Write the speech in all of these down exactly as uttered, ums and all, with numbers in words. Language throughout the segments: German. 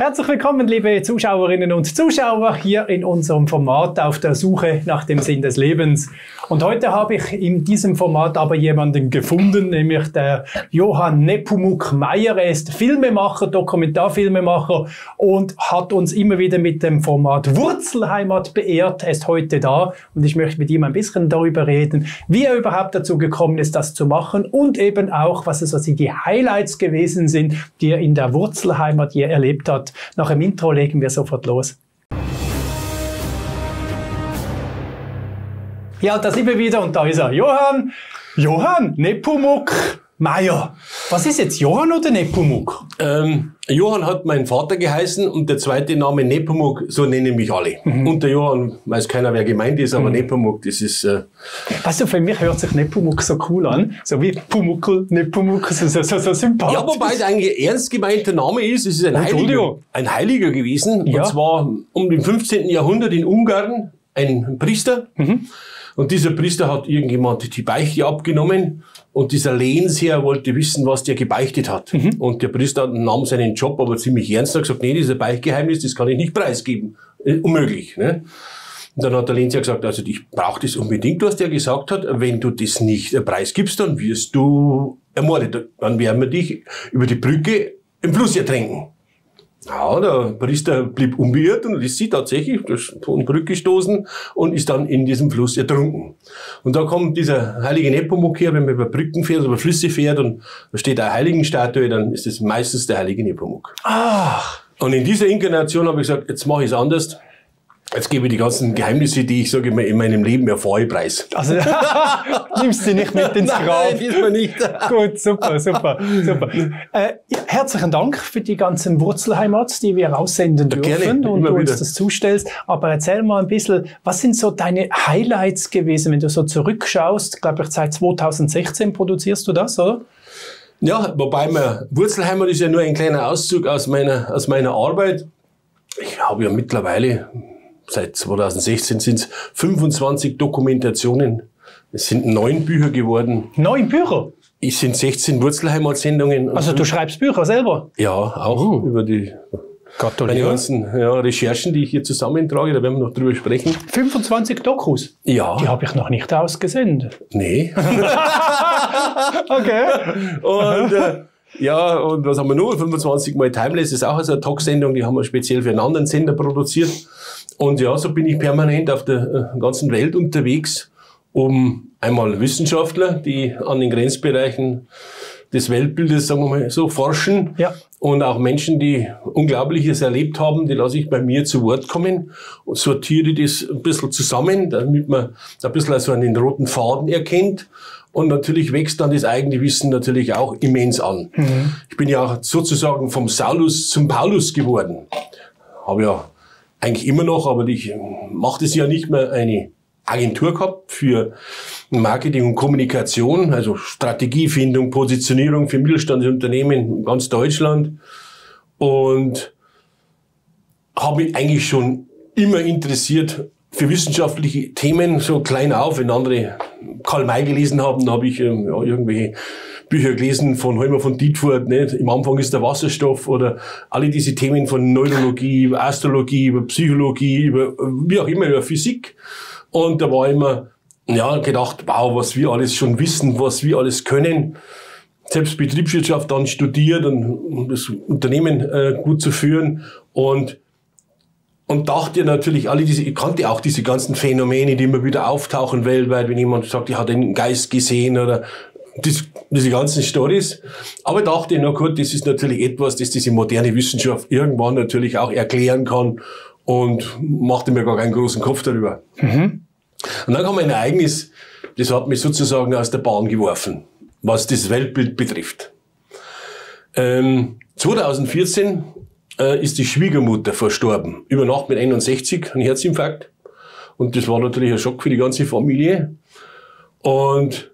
Herzlich willkommen, liebe Zuschauerinnen und Zuschauer, hier in unserem Format auf der Suche nach dem Sinn des Lebens. Und heute habe ich in diesem Format aber jemanden gefunden, nämlich der Johann Nepomuk Meyer. Er ist Filmemacher, Dokumentarfilmemacher und hat uns immer wieder mit dem Format Wurzelheimat beehrt. Er ist heute da und ich möchte mit ihm ein bisschen darüber reden, wie er überhaupt dazu gekommen ist, das zu machen und eben auch, was es also die Highlights gewesen sind, die er in der Wurzelheimat hier erlebt hat. Nach dem Intro legen wir sofort los. Ja, da sind wir wieder und da ist er. Johann, Johann Nepomuk Meyer. Was ist jetzt, Johann oder Nepomuk? Ähm, Johann hat mein Vater geheißen und der zweite Name Nepomuk, so nennen mich alle. Mhm. Und der Johann weiß keiner, wer gemeint ist, aber mhm. Nepomuk, das ist... Äh weißt du, für mich hört sich Nepomuk so cool an, so wie Pumuckl, Nepomuk, so, so, so, so sympathisch. Ja, wobei es eigentlich ein ernst gemeinter Name ist. Es ist ein Heiliger, ein Heiliger gewesen, ja. Und zwar um den fünfzehnten Jahrhundert in Ungarn, ein Priester. Mhm. Und dieser Priester hat irgendjemand die Beichte abgenommen und dieser Lehnsherr wollte wissen, was der gebeichtet hat. Mhm. Und der Priester nahm seinen Job aber ziemlich ernst und hat gesagt, nee, dieser Beichtgeheimnis, das kann ich nicht preisgeben. Äh, unmöglich. Ne? Und dann hat der Lehnsherr gesagt, also ich brauche das unbedingt, was der gesagt hat. Wenn du das nicht preisgibst, dann wirst du ermordet. Dann werden wir dich über die Brücke im Fluss ertränken. Ja, der Priester blieb unbeirrt und ließ sie tatsächlich von der Brücke stoßen und ist dann in diesem Fluss ertrunken. Und da kommt dieser heilige Nepomuk her, wenn man über Brücken fährt, über Flüsse fährt und da steht eine Heiligenstatue, dann ist es meistens der heilige Nepomuk. Ach. Und in dieser Inkarnation habe ich gesagt, jetzt mache ich es anders. Jetzt gebe ich die ganzen Geheimnisse, die ich, sage ich mal, in meinem Leben erfahre, preis. Also, nimmst du nicht mit ins Grab? Nein, diesmal nicht. Gut, super, super, super. Äh, herzlichen Dank für die ganzen Wurzelheimats, die wir raussenden dürfen. Gerne, und du uns wieder. das zustellst. Aber erzähl mal ein bisschen, was sind so deine Highlights gewesen, wenn du so zurückschaust? Ich glaube, seit zweitausendsechzehn produzierst du das, oder? Ja, wobei mir Wurzelheimat ist ja nur ein kleiner Auszug aus meiner, aus meiner Arbeit. Ich habe ja mittlerweile... Seit zweitausendsechzehn sind es fünfundzwanzig Dokumentationen. Es sind neun Bücher geworden. Neun Bücher? Es sind sechzehn Wurzelheimat-Sendungen. Also du schreibst Bücher selber? Ja, auch oh. über die meine ganzen ja, Recherchen, die ich hier zusammentrage. Da werden wir noch drüber sprechen. fünfundzwanzig Dokus? Ja. Die habe ich noch nicht ausgesendet. Nee. Okay. Und... Äh, ja, und was haben wir noch? fünfundzwanzig Mal Timeless ist auch also eine Talksendung, die haben wir speziell für einen anderen Sender produziert. Und ja, so bin ich permanent auf der ganzen Welt unterwegs, um einmal Wissenschaftler, die an den Grenzbereichen des Weltbildes, sagen wir mal so, forschen. Ja. Und auch Menschen, die Unglaubliches erlebt haben, die lasse ich bei mir zu Wort kommen und sortiere das ein bisschen zusammen, damit man ein bisschen so einen roten Faden erkennt. Und natürlich wächst dann das eigene Wissen natürlich auch immens an. Mhm. Ich bin ja auch sozusagen vom Saulus zum Paulus geworden. Habe ja eigentlich immer noch, aber ich mache das ja nicht mehr, eine Agentur gehabt für Marketing und Kommunikation, also Strategiefindung, Positionierung für Mittelstandsunternehmen in ganz Deutschland. Und habe mich eigentlich schon immer interessiert für wissenschaftliche Themen, so klein auf, wenn andere Karl May gelesen haben, habe ich ähm, ja, irgendwelche Bücher gelesen von Heumer von Dietfurt, nicht? Im Anfang ist der Wasserstoff oder alle diese Themen von Neurologie, über Astrologie, über Psychologie, über wie auch immer, über Physik. Und da war immer, ja, gedacht, wow, was wir alles schon wissen, was wir alles können. Selbst Betriebswirtschaft dann studiert, und, um das Unternehmen äh, gut zu führen und Und dachte natürlich alle diese, ich kannte auch diese ganzen Phänomene, die immer wieder auftauchen weltweit, wenn jemand sagt, ich hatte einen Geist gesehen oder das, diese ganzen Stories. Aber dachte, na gut, das ist natürlich etwas, das diese moderne Wissenschaft irgendwann natürlich auch erklären kann und machte mir gar keinen großen Kopf darüber. Mhm. Und dann kam ein Ereignis, das hat mich sozusagen aus der Bahn geworfen, was das Weltbild betrifft. Ähm, zweitausendvierzehn ist die Schwiegermutter verstorben. Über Nacht mit einundsechzig, ein Herzinfarkt. Und das war natürlich ein Schock für die ganze Familie. Und,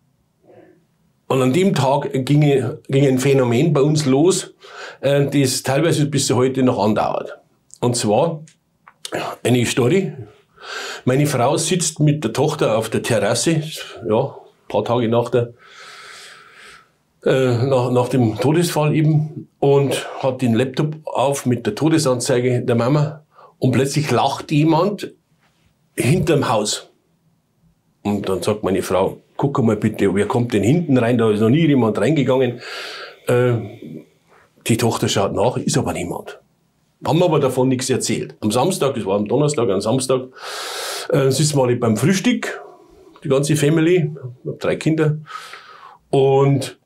und an dem Tag ging, ging ein Phänomen bei uns los, das teilweise bis heute noch andauert. Und zwar eine Story. Meine Frau sitzt mit der Tochter auf der Terrasse, ja, ein paar Tage nach der äh, nach, nach dem Todesfall eben, und hat den Laptop auf mit der Todesanzeige der Mama, und plötzlich lacht jemand hinterm Haus. Und dann sagt meine Frau, guck mal bitte, wer kommt denn hinten rein? Da ist noch nie jemand reingegangen. Äh, die Tochter schaut nach, ist aber niemand. Haben aber davon nichts erzählt. Am Samstag, das war am Donnerstag, am Samstag, äh, sitzen wir alle beim Frühstück, die ganze Family, ich habe drei Kinder. Und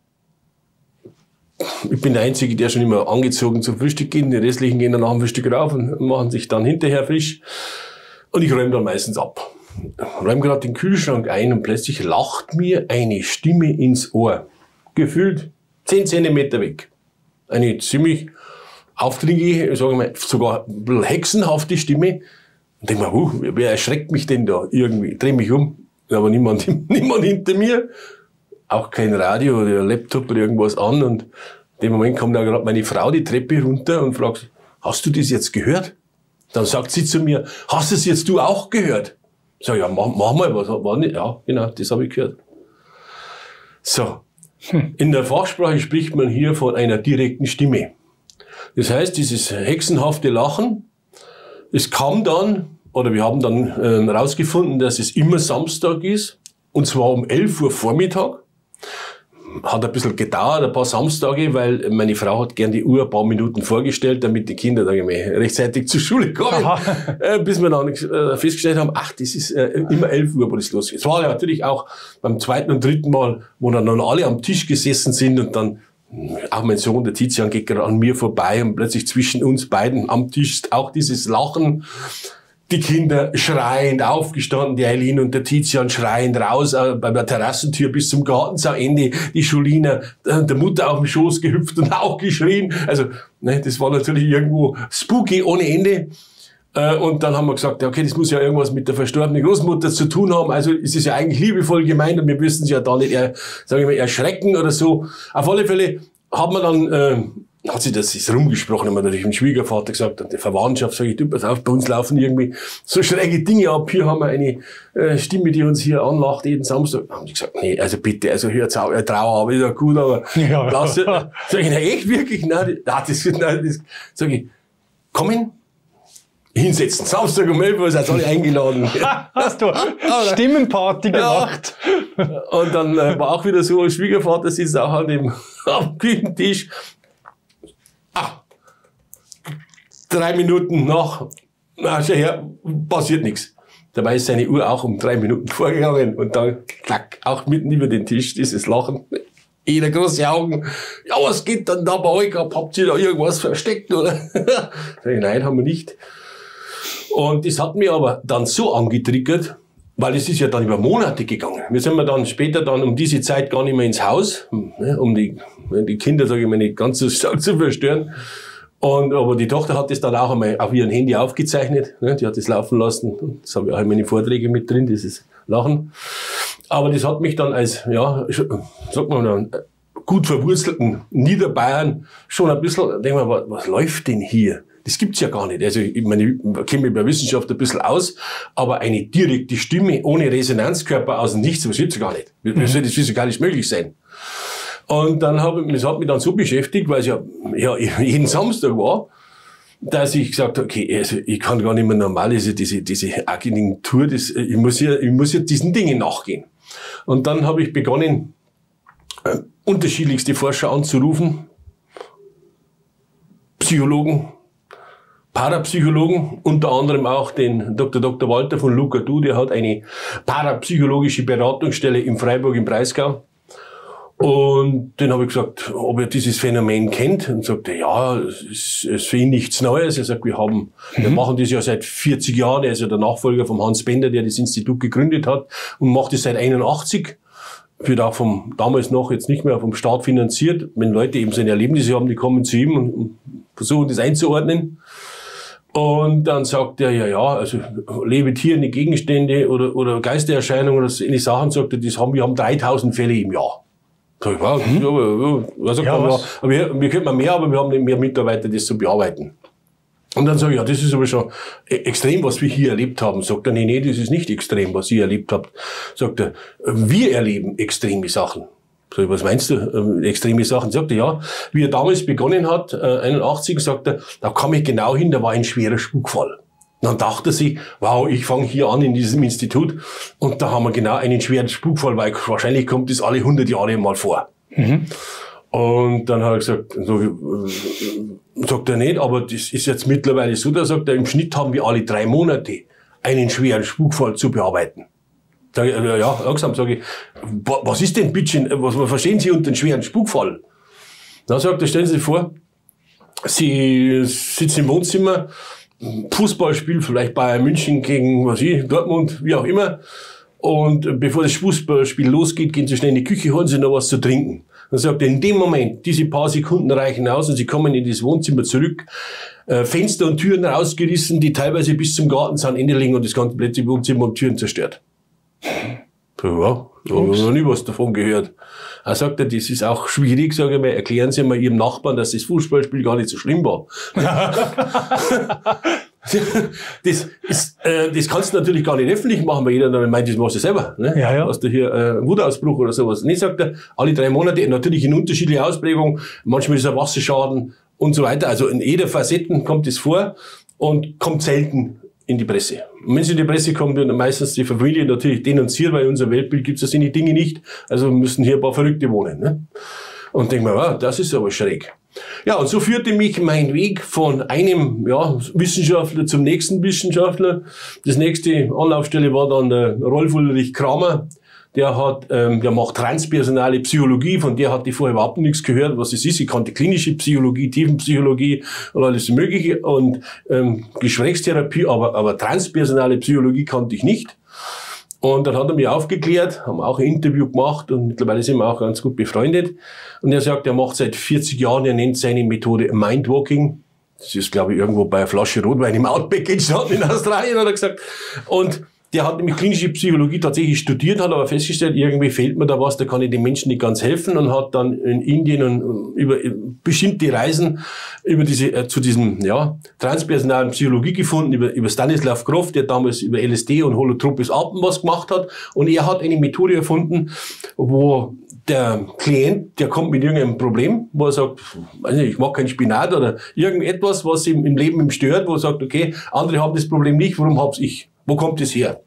ich bin der Einzige, der schon immer angezogen zum Frühstück geht. Die restlichen gehen dann nach dem Frühstück rauf und machen sich dann hinterher frisch. Und ich räume dann meistens ab. Räume gerade den Kühlschrank ein und plötzlich lacht mir eine Stimme ins Ohr. Gefühlt zehn Zentimeter weg. Eine ziemlich aufdringliche, sagen wir, sogar ein bisschen hexenhafte Stimme. Und denke mir, uh, wer erschreckt mich denn da irgendwie? Dreh mich um, aber niemand, niemand hinter mir. Auch kein Radio oder Laptop oder irgendwas an. Und in dem Moment kommt da gerade meine Frau die Treppe runter und fragt, hast du das jetzt gehört? Dann sagt sie zu mir, hast du es jetzt du auch gehört? Ich sage, ja, mach, mach mal was. War nicht? Ja, genau, das habe ich gehört. So. In der Fachsprache spricht man hier von einer direkten Stimme. Das heißt, dieses hexenhafte Lachen, es kam dann, oder wir haben dann äh, rausgefunden, dass es immer Samstag ist, und zwar um elf Uhr Vormittag. Hat ein bisschen gedauert, ein paar Samstage, weil meine Frau hat gern die Uhr ein paar Minuten vorgestellt, damit die Kinder da rechtzeitig zur Schule kommen. Äh, bis wir dann äh, festgestellt haben, ach, das ist äh, immer elf Uhr, wo das losgeht. Es war ja natürlich auch beim zweiten und dritten Mal, wo dann, dann alle am Tisch gesessen sind, und dann, auch mein Sohn, der Tizian, geht gerade an mir vorbei, und plötzlich zwischen uns beiden am Tisch auch dieses Lachen. Die Kinder schreiend aufgestanden, die Eileen und der Tizian schreiend raus, äh, bei der Terrassentür bis zum Gartensauende, die Julina äh, der Mutter auf den Schoß gehüpft und auch geschrien. Also, ne, das war natürlich irgendwo spooky ohne Ende. Äh, und dann haben wir gesagt, ja, okay, das muss ja irgendwas mit der verstorbenen Großmutter zu tun haben. Also ist es ja eigentlich liebevoll gemeint, und wir müssen sie ja da nicht, eher, sagen wir mal, erschrecken oder so. Auf alle Fälle hat man dann, äh, hat sich das ist rumgesprochen, haben wir natürlich dem Schwiegervater gesagt, und der Verwandtschaft, sage ich, du, pass auf, bei uns laufen irgendwie so schräge Dinge ab. Hier haben wir eine äh, Stimme, die uns hier anlacht jeden Samstag. Haben die gesagt, nee, also bitte, also hört's auf, äh, Trauer, ist ja gut, aber ja, lass, äh, sag ich, na echt, wirklich? Nein, das, nein, das, sag ich, kommen, hinsetzen. Samstag um elf Uhr seid alle eingeladen. Hast du Stimmenparty gemacht? Ja. Und dann äh, war auch wieder so, ein Schwiegervater sitzt auch an dem am Küchentisch. Ah, drei Minuten nach, na, schau her, passiert nichts. Dabei ist seine Uhr auch um drei Minuten vorgegangen, und dann, klack, auch mitten über den Tisch, dieses Lachen. Jeder große Augen. Ja, was geht dann da bei euch ab? Habt ihr da irgendwas versteckt, oder? Sag ich, nein, haben wir nicht. Und das hat mich aber dann so angetriggert, weil es ist ja dann über Monate gegangen. Wir sind wir dann später dann um diese Zeit gar nicht mehr ins Haus, um die, die Kinder, sage ich mal, nicht ganz so stark zu verstören. Und, aber die Tochter hat das dann auch einmal auf ihrem Handy aufgezeichnet. Die hat das laufen lassen. Das habe ich auch in meinen Vorträgen mit drin, dieses Lachen. Aber das hat mich dann als, ja, sagt man dann, gut verwurzelten Niederbayern schon ein bisschen, denk mal, was, was läuft denn hier? Das gibt's ja gar nicht. Also, ich meine, ich kenne mich bei Wissenschaft ein bisschen aus, aber eine direkte Stimme ohne Resonanzkörper aus dem Nichts, das gibt's ja gar nicht. Wie soll das physikalisch möglich sein? Und dann habe ich, das hat mich dann so beschäftigt, weil es ja, ja jeden Samstag war, dass ich gesagt habe, okay, also ich kann gar nicht mehr normal, also diese, diese Agentur, das, ich muss ja, ich muss ja diesen Dingen nachgehen. Und dann habe ich begonnen, äh, unterschiedlichste Forscher anzurufen, Psychologen, Parapsychologen, unter anderem auch den Doktor Doktor Walter von Lucadou, der hat eine parapsychologische Beratungsstelle in Freiburg im Breisgau. Und den habe ich gesagt, ob er dieses Phänomen kennt. Und sagte, ja, es ist, es ist für ihn nichts Neues. Er sagt, wir haben, mhm. wir machen das ja seit vierzig Jahren. Er ist ja der Nachfolger von Hans Bender, der das Institut gegründet hat, und macht es seit einundachtzig. Wird auch vom, damals noch, jetzt nicht mehr vom Staat finanziert. Wenn Leute eben seine Erlebnisse haben, die kommen zu ihm und, und versuchen das einzuordnen. Und dann sagt er, ja, ja, also levitierende Gegenstände oder, oder Geistererscheinungen oder so ähnliche Sachen, sagt er, das haben, wir haben dreitausend Fälle im Jahr. Sag ich, wow, hm? ja, ja, ja, was? Ja, wir, wir könnten mehr, aber wir haben nicht mehr Mitarbeiter, das zu bearbeiten. Und dann sage ich, ja, das ist aber schon extrem, was wir hier erlebt haben. Sagt er, nee, nee, das ist nicht extrem, was ihr erlebt habt. Sagt er, wir erleben extreme Sachen. So, was meinst du? Ähm, extreme Sachen. Sagt er, ja, wie er damals begonnen hat, äh, einundachtzig, sagt er, da kam ich genau hin, da war ein schwerer Spukfall. Dann dachte sie, wow, ich fange hier an in diesem Institut und da haben wir genau einen schweren Spukfall, weil wahrscheinlich kommt das alle hundert Jahre mal vor. Mhm. Und dann hat er gesagt, so, äh, sagt er nicht, aber das ist jetzt mittlerweile so, da sagt er, im Schnitt haben wir alle drei Monate einen schweren Spukfall zu bearbeiten. Sag ich, ja, ja, langsam sage ich, was ist denn bitte, was, was verstehen Sie unter einem schweren Spukfall? Dann sagt er, stellen Sie sich vor, Sie sitzen im Wohnzimmer, Fußballspiel, vielleicht Bayern München gegen, was ich, Dortmund, wie auch immer. Und bevor das Fußballspiel losgeht, gehen Sie schnell in die Küche, holen Sie noch was zu trinken. Dann sagt er, in dem Moment, diese paar Sekunden reichen aus und Sie kommen in das Wohnzimmer zurück, äh, Fenster und Türen rausgerissen, die teilweise bis zum Gartenzaun liegen und das ganze komplette Wohnzimmer und Türen zerstört. Ja, da habe ich noch nie was davon gehört. Er sagt, das ist auch schwierig, sage ich mal, erklären Sie mal Ihrem Nachbarn, dass das Fußballspiel gar nicht so schlimm war. das, ist, äh, das kannst du natürlich gar nicht öffentlich machen, weil jeder dann meint, das machst du selber. Ne? Ja, ja. Hast du hier äh, einen Wutausbruch oder sowas. Nee, sagt er, alle drei Monate, natürlich in unterschiedlicher Ausprägung, manchmal ist ein Wasserschaden und so weiter. Also in jeder Facette kommt es vor und kommt selten in die Presse. Und wenn es in die Presse kommt, wird meistens die Familie natürlich denunziert, weil in unserem Weltbild gibt es die Dinge nicht. Also müssen hier ein paar Verrückte wohnen. Ne? Und denke mir, wow, das ist aber schräg. Ja, und so führte mich mein Weg von einem ja, Wissenschaftler zum nächsten Wissenschaftler. Das nächste Anlaufstelle war dann der Rolf Ulrich Kramer. Der hat, ähm, der macht transpersonale Psychologie, von der hatte ich vorher überhaupt nichts gehört, was es ist. Ich kannte klinische Psychologie, Tiefenpsychologie und alles Mögliche und ähm, Gesprächstherapie, aber, aber transpersonale Psychologie kannte ich nicht. Und dann hat er mich aufgeklärt, haben auch ein Interview gemacht und mittlerweile sind wir auch ganz gut befreundet. Und er sagt, er macht seit vierzig Jahren, er nennt seine Methode Mindwalking. Das ist, glaube ich, irgendwo bei einer Flasche Rotwein im Outback entstanden in Australien, hat er gesagt. Und der hat nämlich klinische Psychologie tatsächlich studiert, hat aber festgestellt, irgendwie fehlt mir da was, da kann ich den Menschen nicht ganz helfen und hat dann in Indien und über bestimmte Reisen über diese, äh, zu diesem, ja, transpersonalen Psychologie gefunden, über, über Stanislav Grof, der damals über L S D und holotropes Atmen was gemacht hat. Und er hat eine Methode erfunden, wo der Klient, der kommt mit irgendeinem Problem, wo er sagt, weiß nicht, ich mag keinen Spinat oder irgendetwas, was ihm im Leben ihm stört, wo er sagt, okay, andere haben das Problem nicht, warum hab's ich? Wo kommt es her?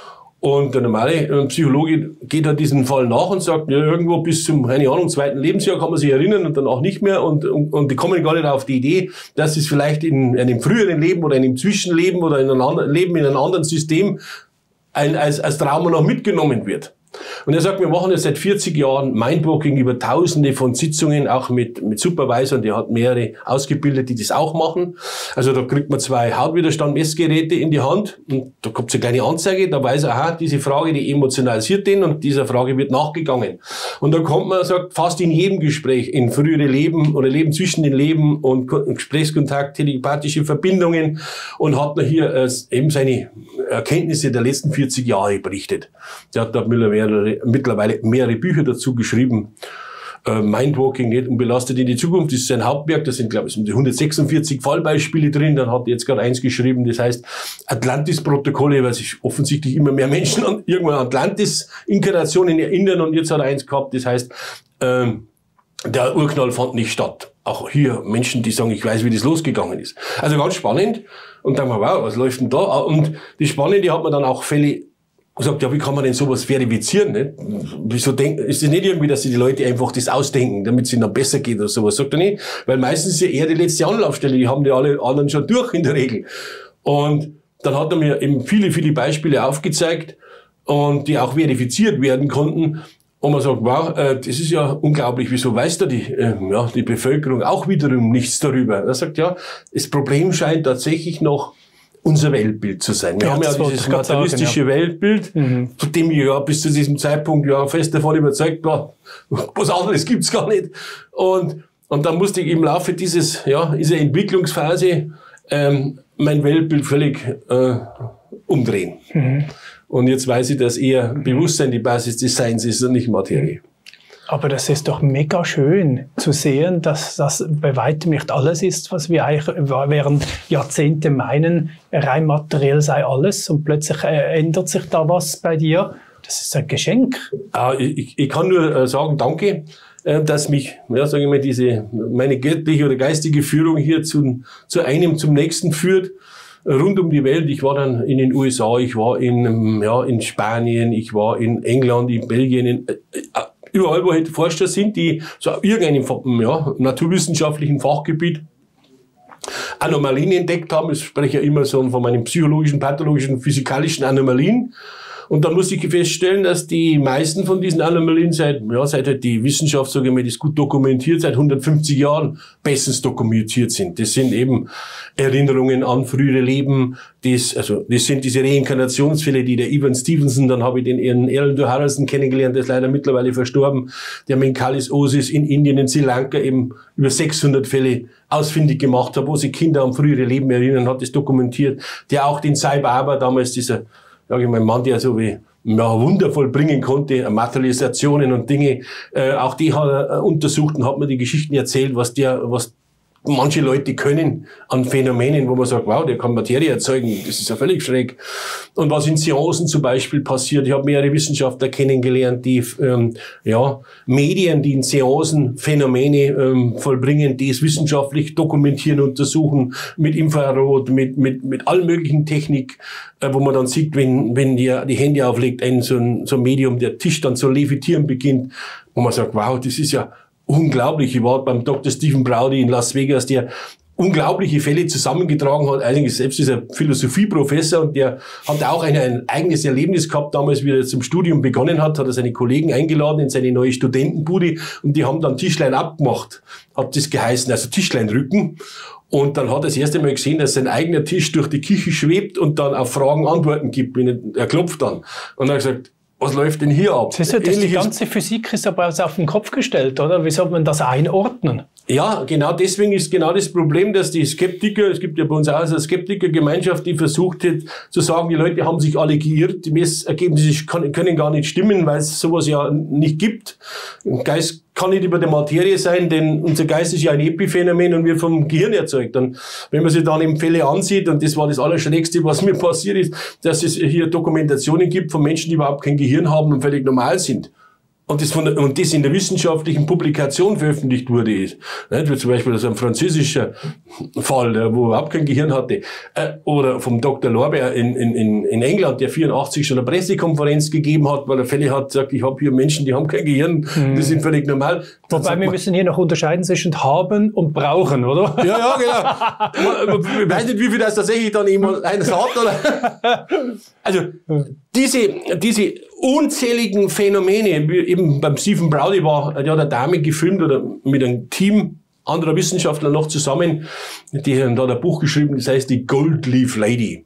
Und der normale Psychologe geht da diesen Fall nach und sagt, ja, irgendwo bis zum, keine Ahnung, zweiten Lebensjahr kann man sich erinnern und danach nicht mehr. Und, und, und die kommen gar nicht auf die Idee, dass es vielleicht in einem früheren Leben oder in einem Zwischenleben oder in einem anderen Leben in einem anderen System ein, als, als Trauma noch mitgenommen wird. Und er sagt, wir machen jetzt seit vierzig Jahren Mindwalking über tausende von Sitzungen, auch mit, mit Supervisern, der hat mehrere ausgebildet, die das auch machen. Also da kriegt man zwei Hautwiderstand-Messgeräte in die Hand und da kommt eine kleine Anzeige, da weiß er, aha, diese Frage, die emotionalisiert den und dieser Frage wird nachgegangen. Und dann kommt man, sagt, fast in jedem Gespräch, in frühere Leben oder Leben zwischen den Leben und Gesprächskontakt, telepathische Verbindungen und hat dann hier äh, eben seine Erkenntnisse der letzten vierzig Jahre berichtet. Der hat da mittlerweile mittlerweile mehrere Bücher dazu geschrieben. Äh, Mindwalking, nicht unbelastet in die Zukunft, das ist sein Hauptwerk. Da sind, glaube ich, hundertsechsundvierzig Fallbeispiele drin. Dann hat er jetzt gerade eins geschrieben, das heißt Atlantis-Protokolle, weil sich offensichtlich immer mehr Menschen an irgendwann Atlantis-Inkarnationen erinnern. Und jetzt hat er eins gehabt, das heißt, äh, der Urknall fand nicht statt. Auch hier Menschen, die sagen, ich weiß, wie das losgegangen ist. Also ganz spannend. Und dann mal, wow, was läuft denn da? Und das Spannende hat man dann auch Fälle gesagt, ja, wie kann man denn sowas verifizieren? Ne? Wieso denken, ist es nicht irgendwie, dass sich die Leute einfach das ausdenken, damit es ihnen dann besser geht oder sowas? Sagt er nicht. Weil meistens ist ja eher die letzte Anlaufstelle, die haben die alle anderen schon durch in der Regel. Und dann hat er mir eben viele, viele Beispiele aufgezeigt und die auch verifiziert werden konnten. Und man sagt, wow, äh, das ist ja unglaublich, wieso weiß da die, äh, ja, die Bevölkerung auch wiederum nichts darüber? Er sagt, ja, das Problem scheint tatsächlich noch unser Weltbild zu sein. Wir ja, haben ja dieses materialistische sagen, ja. Weltbild, mhm. von dem ich ja bis zu diesem Zeitpunkt ja fest davon überzeugt war, was anderes gibt's gar nicht. Und, und dann musste ich im Laufe dieses, ja, dieser Entwicklungsphase ähm, mein Weltbild völlig äh, umdrehen. Mhm. Und jetzt weiß ich, dass eher Bewusstsein die Basis des Seins ist und nicht Materie. Aber das ist doch mega schön zu sehen, dass das bei weitem nicht alles ist, was wir eigentlich während Jahrzehnte meinen, rein materiell sei alles und plötzlich äh, ändert sich da was bei dir. Das ist ein Geschenk. Äh, ich, ich kann nur äh, sagen, danke, äh, dass mich, ja, sage ich mal, diese, meine göttliche oder geistige Führung hier zu, zu einem zum nächsten führt. Rund um die Welt. Ich war dann in den U S A, ich war in, ja, in Spanien, ich war in England, in Belgien, in, äh, überall, wo halt Forscher sind, die so irgendeinem ja, naturwissenschaftlichen Fachgebiet Anomalien entdeckt haben. Ich spreche ja immer so von meinen psychologischen, pathologischen, physikalischen Anomalien. Und dann musste ich feststellen, dass die meisten von diesen Anomalien seit, ja, seit halt die Wissenschaft, sage ich mal, das gut dokumentiert, seit hundertfünfzig Jahren bestens dokumentiert sind. Das sind eben Erinnerungen an frühere Leben. Das, also, das sind diese Reinkarnationsfälle, die der Ivan Stevenson, dann habe ich den Ian Erlendur Harrison kennengelernt, der ist leider mittlerweile verstorben, der mit Menkalis Osis in Indien, in Sri Lanka eben über sechshundert Fälle ausfindig gemacht hat, wo sich Kinder an frühere Leben erinnern, hat das dokumentiert. Der auch den Sai Baba, damals dieser, sag ich mal, Mann, der so wie ja, wundervoll bringen konnte, Materialisationen und Dinge, äh, auch die hat er untersucht und hat mir die Geschichten erzählt, was der, was manche Leute können an Phänomenen, wo man sagt, wow, der kann Materie erzeugen, das ist ja völlig schräg. Und was in Seancen zum Beispiel passiert, ich habe mehrere Wissenschaftler kennengelernt, die ähm, ja Medien, die in Seancen Phänomene ähm, vollbringen, die es wissenschaftlich dokumentieren, untersuchen, mit Infrarot, mit mit mit allen möglichen Technik, äh, wo man dann sieht, wenn wenn die die Hände auflegt, ein so ein so ein Medium, der Tisch dann zu levitieren beginnt, wo man sagt, wow, das ist ja unglaublich. Ich war beim Doktor Stephen Browdy in Las Vegas, der unglaubliche Fälle zusammengetragen hat. Eigentlich selbst ist er Philosophieprofessor und der hat auch ein, ein eigenes Erlebnis gehabt. Damals, wie er zum Studium begonnen hat, hat er seine Kollegen eingeladen in seine neue Studentenbude und die haben dann Tischlein abgemacht. Hat das geheißen, also Tischleinrücken. Und dann hat er das erste Mal gesehen, dass sein eigener Tisch durch die Küche schwebt und dann auf Fragen Antworten gibt. Er klopft dann. Und er hat gesagt, was läuft denn hier ab? Das ist ja, das die ganze Physik ist aber auf den Kopf gestellt, oder? Wie soll man das einordnen? Ja, genau deswegen ist genau das Problem, dass die Skeptiker, es gibt ja bei uns auch eine Skeptikergemeinschaft, die versucht hat zu sagen, die Leute haben sich alle geirrt, die Messergebnisse können gar nicht stimmen, weil es sowas ja nicht gibt. Ein Geist kann nicht über der Materie sein, denn unser Geist ist ja ein Epiphänomen und wird vom Gehirn erzeugt. Und wenn man sich dann eben Fälle ansieht, und das war das Allerschrägste, was mir passiert ist, dass es hier Dokumentationen gibt von Menschen, die überhaupt kein Gehirn haben und völlig normal sind. Und das, von der, und das in der wissenschaftlichen Publikation veröffentlicht wurde, ist. Nicht? Wie zum Beispiel so ein französischer Fall, der, wo überhaupt kein Gehirn hatte. Äh, oder vom Doktor Lorber in, in, in England, der vierundachtzig schon eine Pressekonferenz gegeben hat, weil er Fälle hat, sagt, ich habe hier Menschen, die haben kein Gehirn, mhm. die sind völlig normal. Dann Wobei wir müssen hier noch unterscheiden zwischen haben und brauchen, oder? Ja, ja, genau. Ich weiß nicht, wie viel das tatsächlich dann jemand eines hat, oder? Also, diese, diese unzähligen Phänomene, wie eben beim Stephen Browdy war, der hat eine Dame gefilmt oder mit einem Team anderer Wissenschaftler noch zusammen, die haben da ein Buch geschrieben, das heißt die Gold Leaf Lady.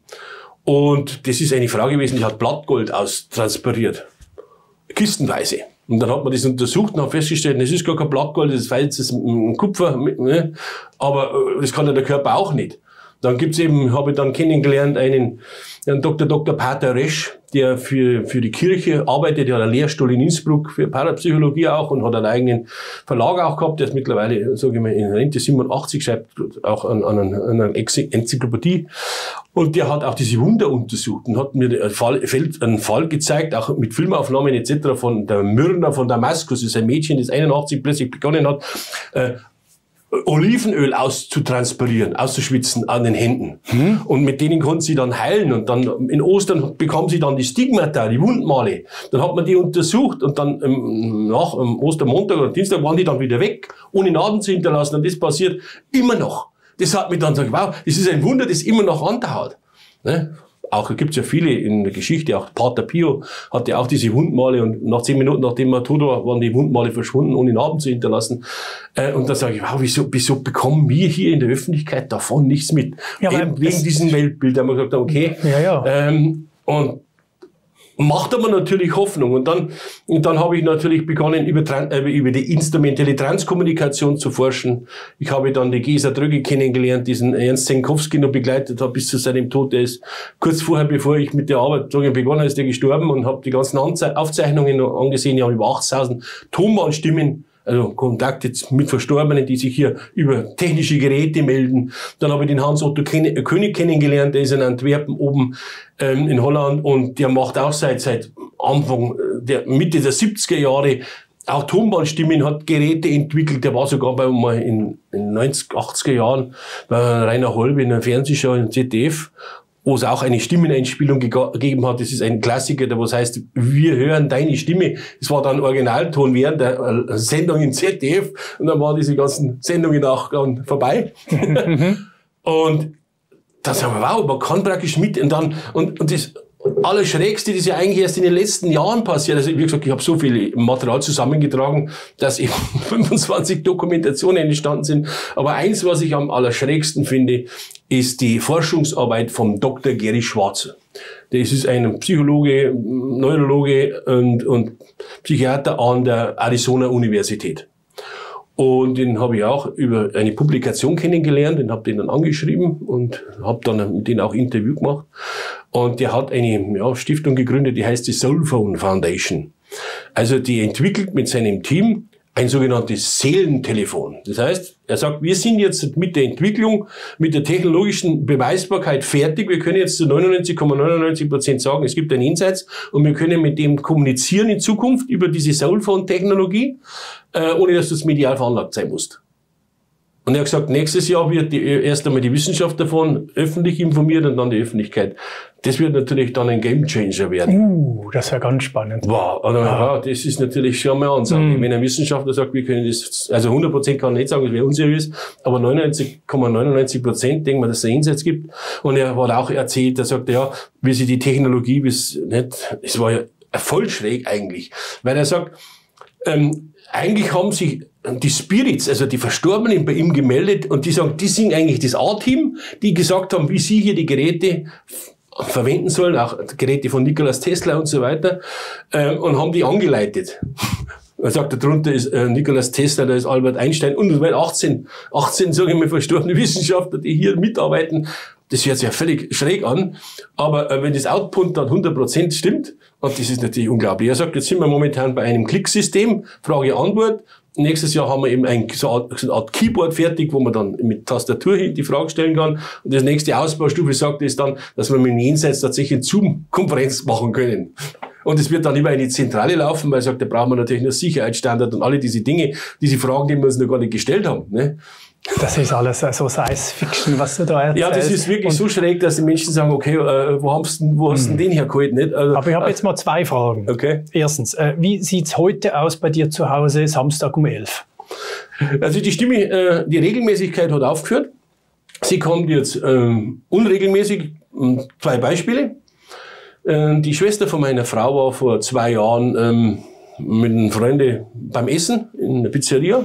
Und das ist eine Frau gewesen, die hat Blattgold austranspiriert. Kistenweise. Und dann hat man das untersucht und hat festgestellt, es ist gar kein Blattgold, das ist feines Kupfer, ne? Aber das kann ja der Körper auch nicht. Dann gibt's eben, habe ich dann kennengelernt, einen, einen Doktor Doktor Pater Resch, der für, für die Kirche arbeitet, der hat einen Lehrstuhl in Innsbruck für Parapsychologie auch und hat einen eigenen Verlag auch gehabt, der ist mittlerweile, sage ich mal, in Rente siebenundachtzig, schreibt auch an, an, an einer Enzyklopädie. Und der hat auch diese Wunder untersucht und hat mir einen Fall, einen Fall gezeigt, auch mit Filmaufnahmen et cetera von der Myrna von Damaskus, das ist ein Mädchen, das einundachtzig plötzlich begonnen hat, äh, Olivenöl auszutranspirieren, auszuschwitzen an den Händen. Hm. Und mit denen konnten sie dann heilen. Und dann in Ostern bekommen sie dann die Stigmata, die Wundmale. Dann hat man die untersucht und dann ähm, nach ähm, Ostermontag oder Dienstag waren die dann wieder weg, ohne Narben zu hinterlassen. Und das passiert immer noch. Das hat mich dann gesagt, wow, das ist ein Wunder, das immer noch andauert. Ne? Auch gibt es ja viele in der Geschichte, auch Pater Pio hatte auch diese Wundmale und nach zehn Minuten, nachdem er tot war, waren die Wundmale verschwunden, ohne Narben zu hinterlassen. Äh, und da sage ich, wow, wieso, wieso bekommen wir hier in der Öffentlichkeit davon nichts mit? Ja, eben wegen diesem Weltbild, da haben wir gesagt, okay. Ja, ja. Ähm, und macht aber natürlich Hoffnung. Und dann, und dann habe ich natürlich begonnen, über, äh, über die instrumentelle Transkommunikation zu forschen. Ich habe dann die Gesa Dröge kennengelernt, diesen Ernst Senkowski noch begleitet habe bis zu seinem Tod. Der ist kurz vorher, bevor ich mit der Arbeit begonnen habe, ist der gestorben und habe die ganzen Anze Aufzeichnungen noch angesehen. Die haben über achttausend Tonbandstimmen also Kontakte mit Verstorbenen, die sich hier über technische Geräte melden. Dann habe ich den Hans-Otto König kennengelernt, der ist in Antwerpen oben ähm, in Holland und der macht auch seit seit Anfang, der Mitte der siebziger Jahre auch Tonbandstimmen, hat Geräte entwickelt. Der war sogar bei mal in, in neunziger, achtziger Jahren bei Rainer Holbe in einer Fernsehshow im Z D F, wo es auch eine Stimmeneinspielung gegeben hat. Das ist ein Klassiker, der was heißt, wir hören deine Stimme. Das war dann Originalton während der Sendung im Z D F und dann waren diese ganzen Sendungen auch dann vorbei. Und da sagen wir, wow, man kann praktisch mit und dann, und, und das Allerschrägste, das ist ja eigentlich erst in den letzten Jahren passiert. Also wie gesagt, ich habe so viel Material zusammengetragen, dass eben fünfundzwanzig Dokumentationen entstanden sind. Aber eins, was ich am allerschrägsten finde, ist die Forschungsarbeit vom Doktor Gary Schwarzer. Das ist ein Psychologe, Neurologe und, und Psychiater an der Arizona Universität. Und den habe ich auch über eine Publikation kennengelernt, den habe den dann angeschrieben und habe dann mit denen auch Interview gemacht. Und der hat eine ja, Stiftung gegründet, die heißt die Soulphone Foundation. Also die entwickelt mit seinem Team ein sogenanntes Seelentelefon. Das heißt, er sagt, wir sind jetzt mit der Entwicklung, mit der technologischen Beweisbarkeit fertig. Wir können jetzt zu neunundneunzig Komma neunundneunzig Prozent sagen, es gibt ein Jenseits und wir können mit dem kommunizieren in Zukunft über diese Soulphone-Technologie, äh, ohne dass du das medial veranlagt sein musst. Und er hat gesagt, nächstes Jahr wird die, erst einmal die Wissenschaft davon öffentlich informiert und dann die Öffentlichkeit. Das wird natürlich dann ein Gamechanger werden. Uh, das wäre ganz spannend. Wow, also, ja. Ja, das ist natürlich schon mal Ansage. Mm. Wenn ein Wissenschaftler sagt, wir können das, also hundert Prozent kann ich nicht sagen, das wäre unseriös, aber neunundneunzig Komma neunundneunzig Prozent denken wir, dass es einen Einsatz gibt. Und er hat auch erzählt, er sagte, ja, wie sie die Technologie bis, nicht, es war ja voll schräg eigentlich, weil er sagt, ähm, eigentlich haben sich die Spirits, also die Verstorbenen bei ihm gemeldet und die sagen, die sind eigentlich das A-Team, die gesagt haben, wie sie hier die Geräte verwenden sollen, auch Geräte von Nikolaus Tesla und so weiter, äh, und haben die angeleitet. Er sagt, darunter ist äh, Nikolaus Tesla, da ist Albert Einstein und weil achtzehn, achtzehn, sage ich mal, verstorbene Wissenschaftler, die hier mitarbeiten. Das hört sich ja völlig schräg an, aber äh, wenn das Output dann hundert Prozent stimmt, und das ist natürlich unglaublich. Er sagt, jetzt sind wir momentan bei einem Klicksystem, Frage-Antwort. Nächstes Jahr haben wir eben ein, so eine Art Keyboard fertig, wo man dann mit Tastatur die Frage stellen kann. Und das nächste Ausbaustufe sagt ist dann, dass wir mit dem Jenseits tatsächlich eine Zoom-Konferenz machen können. Und es wird dann über eine Zentrale laufen, weil er sagt, da brauchen wir natürlich einen Sicherheitsstandard und alle diese Dinge, diese Fragen, die wir uns noch gar nicht gestellt haben. Ne? Das ist alles so Science-Fiction, was du da erzählst. Ja, das ist wirklich und so schräg, dass die Menschen sagen, okay, äh, wo, hast du, wo hast du den hergeholt? Nicht? Also, aber ich habe jetzt mal zwei Fragen. Okay. Erstens, äh, wie sieht's heute aus bei dir zu Hause, Samstag um elf? Also die Stimme, äh, die Regelmäßigkeit hat aufgehört. Sie kommt jetzt ähm, unregelmäßig. Zwei Beispiele. Äh, die Schwester von meiner Frau war vor zwei Jahren ähm, mit einem Freund beim Essen in der Pizzeria.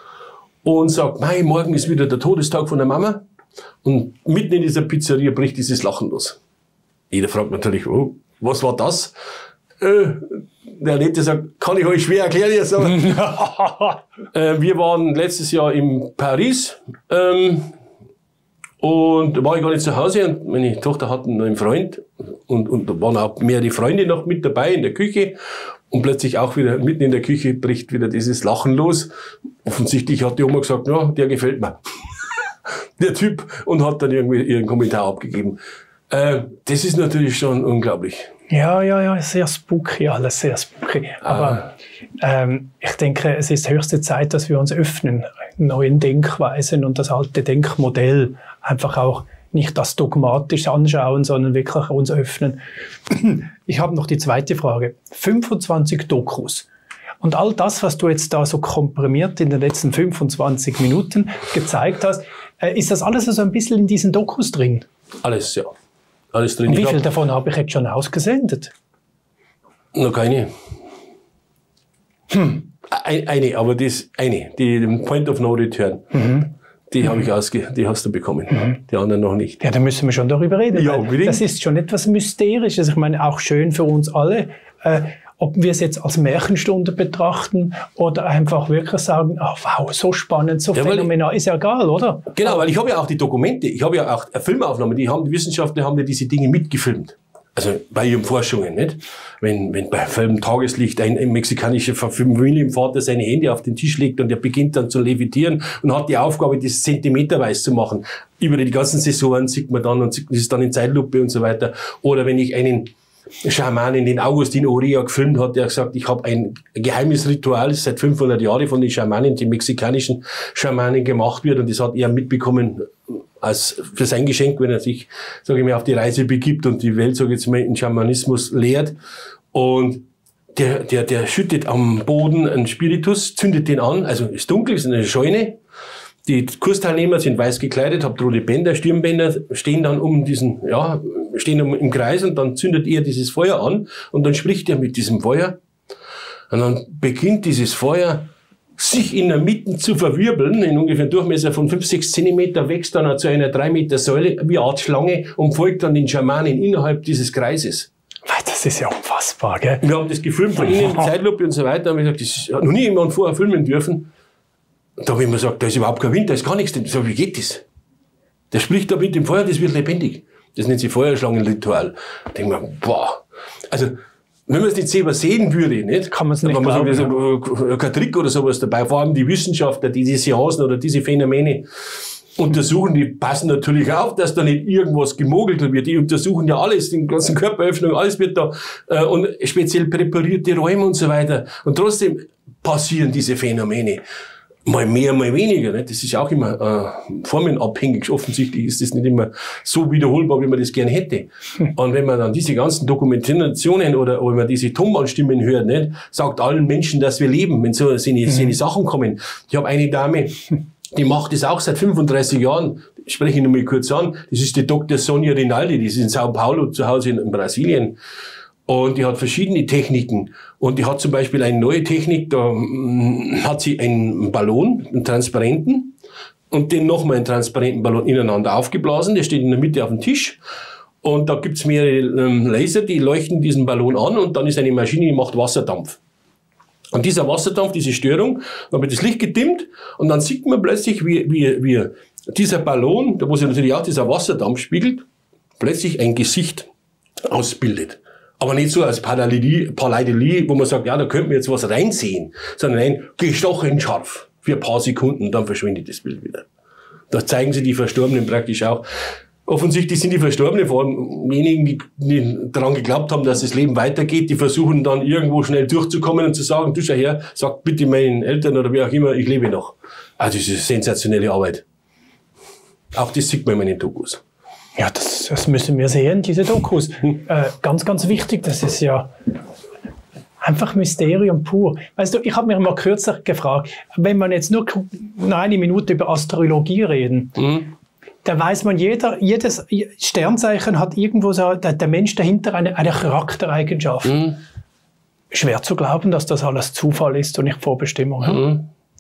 Und sagt, nein, morgen ist wieder der Todestag von der Mama. Und mitten in dieser Pizzeria bricht dieses Lachen los. Jeder fragt natürlich, oh, was war das? Äh, der Annette sagt, kann ich euch schwer erklären jetzt. Aber äh, wir waren letztes Jahr in Paris ähm, und da war ich gar nicht zu Hause und meine Tochter hatte einen Freund und, und da waren auch mehrere Freunde noch mit dabei in der Küche. Und plötzlich auch wieder mitten in der Küche bricht wieder dieses Lachen los. Offensichtlich hat die Oma gesagt, ja, der gefällt mir. Der Typ. Und hat dann irgendwie ihren Kommentar abgegeben. Äh, das ist natürlich schon unglaublich. Ja, ja, ja, sehr spooky, alles sehr spooky. Aber ah. ähm, ich denke, es ist höchste Zeit, dass wir uns öffnen, neuen Denkweisen und das alte Denkmodell einfach auch nicht das dogmatisch anschauen, sondern wirklich uns öffnen. Ich habe noch die zweite Frage. fünfundzwanzig Dokus. Und all das, was du jetzt da so komprimiert in den letzten fünfundzwanzig Minuten gezeigt hast, äh, ist das alles so ein bisschen in diesen Dokus drin? Alles, ja. Alles drin. Und wie viel davon habe ich jetzt schon ausgesendet? Noch keine. Hm. Eine, aber das, eine, die, den Point of No Return. Mhm. Die habe ich ausge, die hast du bekommen. Mhm. Die anderen noch nicht. Ja, da müssen wir schon darüber reden. Ja, unbedingt. Das ist schon etwas Mysterisches. Ich meine, auch schön für uns alle. Äh, ob wir es jetzt als Märchenstunde betrachten oder einfach wirklich sagen, oh, wow, so spannend, so ja, phänomenal, ist ja egal, oder? Genau, weil ich habe ja auch die Dokumente, ich habe ja auch Filmaufnahmen, die haben, die Wissenschaftler haben ja diese Dinge mitgefilmt. Also bei ihren Forschungen, nicht? Wenn, wenn bei vollem Tageslicht ein, ein mexikanischer Familienvater seine Hände auf den Tisch legt und er beginnt dann zu levitieren und hat die Aufgabe, das zentimeterweise zu machen. Über die ganzen Saisonen sieht man dann und das ist dann in Zeitlupe und so weiter. Oder wenn ich einen Schamanen, den Augustin Oria gefilmt hat, der gesagt, ich habe ein geheimes Ritual, das seit fünfhundert Jahren von den Schamanen, den mexikanischen Schamanen gemacht wird und das hat er mitbekommen als für sein Geschenk, wenn er sich, sage ich mal, auf die Reise begibt und die Welt, sage ich jetzt mal, in Schamanismus lehrt. Und der, der, der schüttet am Boden einen Spiritus, zündet den an, also ist dunkel, ist eine Scheune. Die Kursteilnehmer sind weiß gekleidet, haben rote Bänder, Stirnbänder, stehen dann um diesen, ja, stehen im Kreis und dann zündet er dieses Feuer an und dann spricht er mit diesem Feuer und dann beginnt dieses Feuer sich in der Mitte zu verwirbeln, in ungefähr Durchmesser von fünf, sechs Zentimeter, wächst dann zu einer drei Meter Säule wie eine Art Schlange und folgt dann den Schamanen innerhalb dieses Kreises. Das ist ja unfassbar, gell? Wir haben das gefilmt von Ihnen, Zeitlupe und so weiter, und wir haben gesagt, das hat noch nie jemand vorher filmen dürfen. Da habe ich mir gesagt, da ist überhaupt kein Wind, da ist gar nichts. So, wie geht das? Der spricht da mit dem Feuer, das wird lebendig. Das nennt sich Feuerschlangenritual. Da denke ich mir, boah. Also, wenn man es nicht selber sehen würde, nicht? Kann man es nicht glauben, glauben, man sagt, ja. Kein Trick oder sowas dabei. Vor allem die Wissenschaftler, die diese Seancen oder diese Phänomene untersuchen, die passen natürlich auf, dass da nicht irgendwas gemogelt wird. Die untersuchen ja alles, die ganzen Körperöffnungen, alles wird da, äh, und speziell präparierte Räume und so weiter. Und trotzdem passieren diese Phänomene. Mal mehr, mal weniger. Nicht? Das ist auch immer äh, formenabhängig. Offensichtlich ist das nicht immer so wiederholbar, wie man das gerne hätte. Hm. Und wenn man dann diese ganzen Dokumentationen oder, oder wenn man diese Tonbandstimmen hört, nicht, sagt allen Menschen, dass wir leben, wenn so seine, seine hm. Sachen kommen. Ich habe eine Dame, die macht das auch seit fünfunddreißig Jahren. Ich spreche ihn nochmal kurz an. Das ist die Doktor Sonja Rinaldi. Die ist in Sao Paulo zu Hause in, in Brasilien. Und die hat verschiedene Techniken. Und die hat zum Beispiel eine neue Technik, da hat sie einen Ballon, einen transparenten, und den nochmal einen transparenten Ballon ineinander aufgeblasen. Der steht in der Mitte auf dem Tisch. Und da gibt's mehrere ähm, Laser, die leuchten diesen Ballon an und dann ist eine Maschine, die macht Wasserdampf. Und dieser Wasserdampf, diese Störung, dann wird das Licht gedimmt und dann sieht man plötzlich, wie, wie, wie dieser Ballon, da wo sich natürlich auch dieser Wasserdampf spiegelt, plötzlich ein Gesicht ausbildet. Aber nicht so als Pareidolie, wo man sagt, ja, da könnte man jetzt was reinsehen, sondern nein, gestochen scharf für ein paar Sekunden, dann verschwindet das Bild wieder. Da zeigen sie die Verstorbenen praktisch auch. Offensichtlich sind die Verstorbenen, vor allem diejenigen, die, die daran geglaubt haben, dass das Leben weitergeht, die versuchen dann irgendwo schnell durchzukommen und zu sagen, du schau her, sag bitte meinen Eltern oder wie auch immer, ich lebe noch. Also das ist sensationelle Arbeit. Auch das sieht man in meinen Dokus. Ja, das, das müssen wir sehen, diese Dokus. Äh, ganz, ganz wichtig, das ist ja einfach Mysterium pur. Weißt du, ich habe mir mal kürzlich gefragt, wenn man jetzt nur eine Minute über Astrologie reden, mhm. da weiß man, jeder, jedes Sternzeichen hat irgendwo so, der, der Mensch dahinter eine, eine Charaktereigenschaft. Mhm. Schwer zu glauben, dass das alles Zufall ist und nicht Vorbestimmung. Mhm.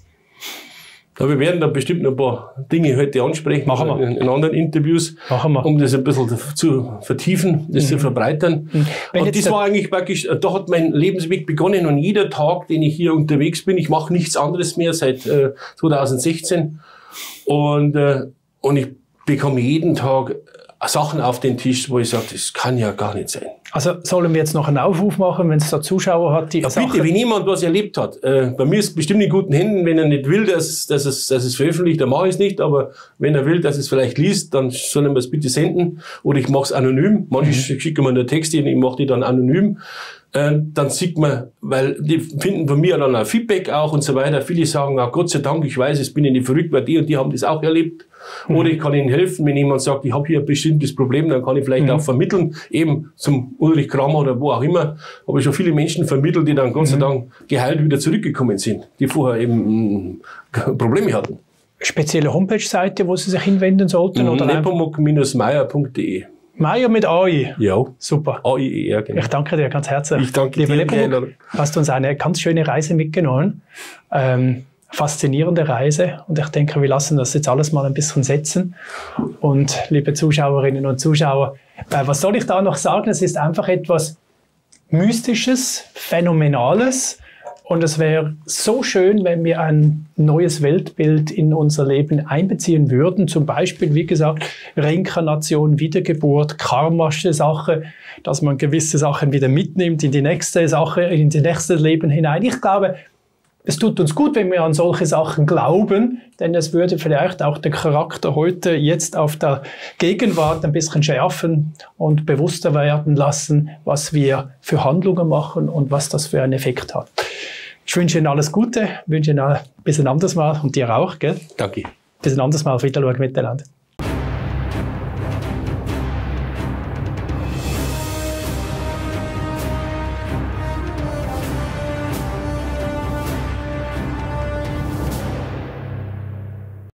Ja, wir werden da bestimmt noch ein paar Dinge heute ansprechen, Machen wir. In, in anderen Interviews, Machen wir. um das ein bisschen zu vertiefen, das mhm. zu verbreitern. Mhm. Und das war eigentlich praktisch, da hat mein Lebensweg begonnen und jeder Tag, den ich hier unterwegs bin, ich mache nichts anderes mehr seit äh, zweitausendsechzehn und, äh, und ich bekomme jeden Tag Sachen auf den Tisch, wo ich sage, das kann ja gar nicht sein. Also sollen wir jetzt noch einen Aufruf machen, wenn es da Zuschauer hat, die ja, Sachen... Bitte, wenn jemand was erlebt hat. Äh, bei mir ist es bestimmt in guten Händen, wenn er nicht will, dass, dass, es, dass es veröffentlicht, dann mache ich es nicht. Aber wenn er will, dass es vielleicht liest, dann soll er mir es bitte senden. Oder ich mache es anonym. Manche mhm. schicken mir nur Texte und ich mache die dann anonym. Äh, dann sieht man, weil die finden von mir dann auch Feedback auch und so weiter. Viele sagen auch, Gott sei Dank, ich weiß, es bin ich nicht verrückt, weil die und die haben das auch erlebt. Mhm. Oder ich kann ihnen helfen, wenn jemand sagt, ich habe hier ein bestimmtes Problem, dann kann ich vielleicht mhm. auch vermitteln, eben zum Ulrich Kramer oder wo auch immer. Habe ich schon viele Menschen vermittelt, die dann Gott sei Dank geheilt wieder zurückgekommen sind, die vorher eben mh, Probleme hatten. Spezielle Homepage-Seite, wo sie sich hinwenden sollten? Mhm. nepomuk Bindestrich meyer Punkt de. Meyer mit A I? Ja. Super. A I E R, genau. Ich danke dir ganz herzlich. Ich danke Lieber dir. Nepomuk, hast du uns eine ganz schöne Reise mitgenommen. Ähm, faszinierende Reise. Und ich denke, wir lassen das jetzt alles mal ein bisschen setzen. Und liebe Zuschauerinnen und Zuschauer, äh, was soll ich da noch sagen? Es ist einfach etwas Mystisches, Phänomenales, Und es wäre so schön, wenn wir ein neues Weltbild in unser Leben einbeziehen würden. Zum Beispiel, wie gesagt, Reinkarnation, Wiedergeburt, karmasche Sache, dass man gewisse Sachen wieder mitnimmt in die nächste Sache, in die nächste Leben hinein. Ich glaube, es tut uns gut, wenn wir an solche Sachen glauben, denn es würde vielleicht auch den Charakter heute jetzt auf der Gegenwart ein bisschen schärfen und bewusster werden lassen, was wir für Handlungen machen und was das für einen Effekt hat. Ich wünsche Ihnen alles Gute, wünsche Ihnen ein bisschen anderes Mal und dir auch, gell? Danke. Bis ein anderes Mal, auf Wiedersehen miteinander.